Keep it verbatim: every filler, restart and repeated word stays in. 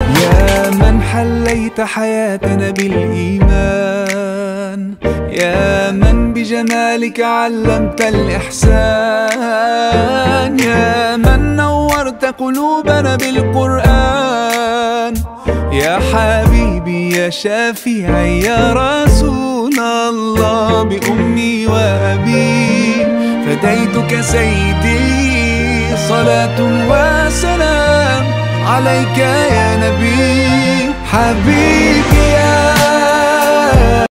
يا من حليت حياتنا بالإيمان، يا من بجمالك علمت الإحسان، يا من نورت قلوبنا بالقرآن، يا حبيبي يا شافعي يا رسول الله. بأمي وأبي فديتك سيدي، صلاة وسلام عليك يا نبي. حبيبي يا